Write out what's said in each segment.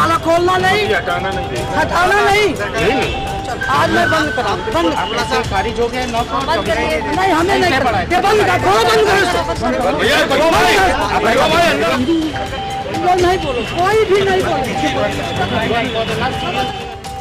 ताला खोलना नहीं, हटाना नहीं, हटाना नहीं। आज मैं बंद करा, बंद खारिज हो गया। नहीं हमें नहीं, ये बंद कर, खोलो, बंद करो। नहीं बोलो, कोई भी नहीं बोलो।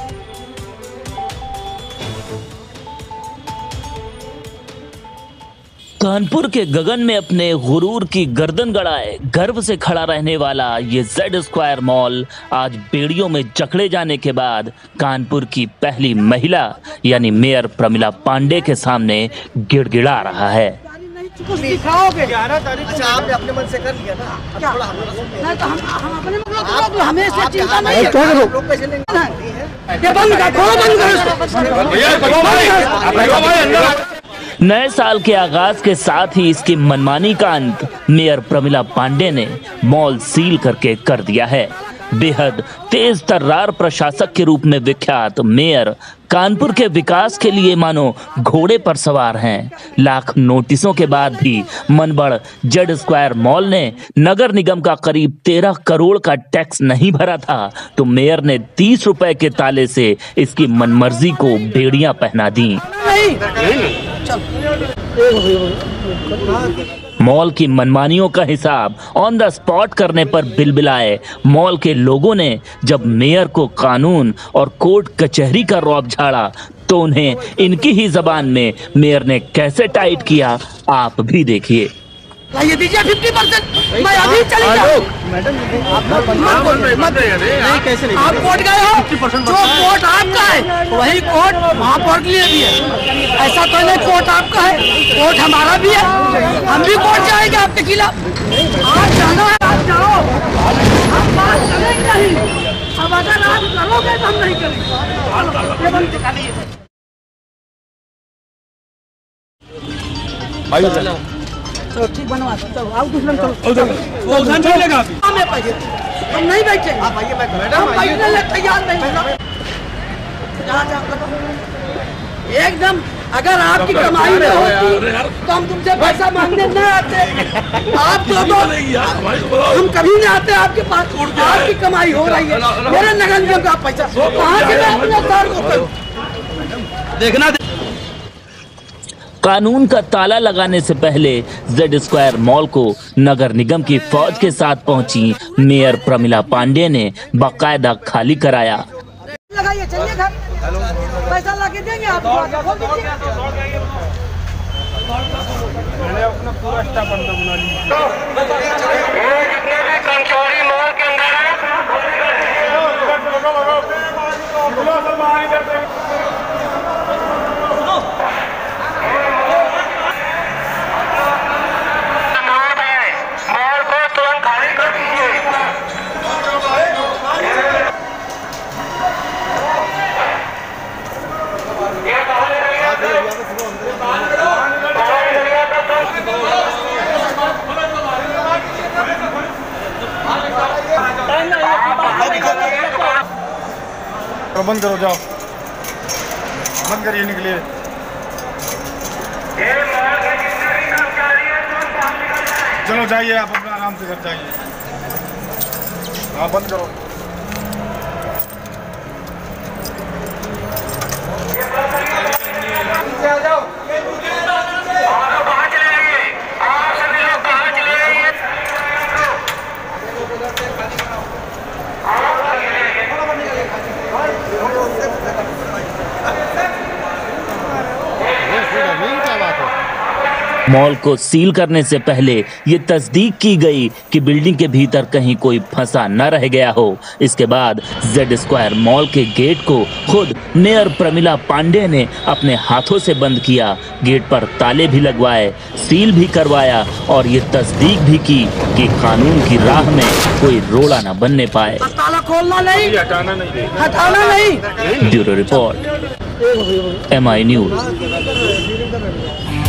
कानपुर के गगन में अपने गुरूर की गर्दन गड़ाए गर्व से खड़ा रहने वाला ये जेड स्क्वायर मॉल आज बेड़ियों में जकड़े जाने के बाद कानपुर की पहली महिला यानी मेयर प्रमिला पांडे के सामने गिड़गिड़ा रहा है। कुछ दिखाओगे? अच्छा, आपने अपने मन से कर लिया ना, क्या? नहीं तो हम अपने मतलब हमें इससे चिंता नहीं है। लोग कैसे लेंगे? ये बंद कर, खोलो, बंद करो। नए साल के आगाज के साथ ही इसकी मनमानी का अंत मेयर प्रमिला पांडे ने मॉल सील करके कर दिया है। बेहद तेज तर्रार प्रशासक के रूप में विख्यात मेयर कानपुर के विकास के लिए मानो घोड़े पर सवार हैं। लाख नोटिसों के बाद भी मनबड़ जेड स्क्वायर मॉल ने नगर निगम का करीब 13 करोड़ का टैक्स नहीं भरा था तो मेयर ने 30 रुपए के ताले से इसकी मनमर्जी को बेड़ियां पहना दी। मॉल की मनमानियों का हिसाब ऑन द स्पॉट करने पर बिलबिलाए मॉल के लोगों ने जब मेयर को कानून और कोर्ट कचहरी का रौब झाड़ा तो उन्हें इनकी ही जबान में मेयर ने कैसे टाइट किया आप भी देखिए। ये दीजिए 50%, मैं अभी चली जाऊँ। आप कोर्ट गए हो, जो कोर्ट आपका है वही कोर्ट महापौर के लिए भी है। ऐसा तो नहीं कोर्ट आपका है, कोर्ट हमारा भी है, हम भी कोर्ट जाएंगे आपके खिलाफ। आप जाना है आप जाओ, हम बात करेंगे नहीं। अब अगर आप करोगे तो हम नहीं करेंगे। ये बंद करिए। तो ठीक बनवा सकते हो, आओ दूसरा चलेगा। हम नहीं बैठेंगे, हम बैठने लगे तैयार नहीं। एकदम अगर आपकी कमाई में होती तो हम तुमसे पैसा मांगने न आते। आप तो हम कभी नहीं आते आपके पास। आपकी कमाई हो रही है, मेरे नगर निगम का पैसा कहाँ से मैं अपने सर को करूं? देखना कानून का ताला लगाने से पहले जेड स्क्वायर मॉल को नगर निगम की फौज के साथ पहुंची मेयर प्रमिला पांडे ने बाकायदा खाली कराया। लगाइए, चलिए घर, पैसा ला के देंगे आपको। मैंने अपना पूरा स्टाफ बंदा बना लिया। बंद करो, जाओ बंद करिए, निकलिए। चलो जाइए, आप अपना आराम से घर जाइए। हाँ बंद करो। मॉल को सील करने से पहले ये तस्दीक की गई कि बिल्डिंग के भीतर कहीं कोई फंसा न रह गया हो। इसके बाद जेड स्क्वायर मॉल के गेट को खुद मेयर प्रमिला पांडे ने अपने हाथों से बंद किया। गेट पर ताले भी लगवाए, सील भी करवाया और ये तस्दीक भी की कि कानून की राह में कोई रोड़ा न बनने पाए। ताला खोलना नहीं, हटाना नहीं, हटाना नहीं। Bureau report MI news.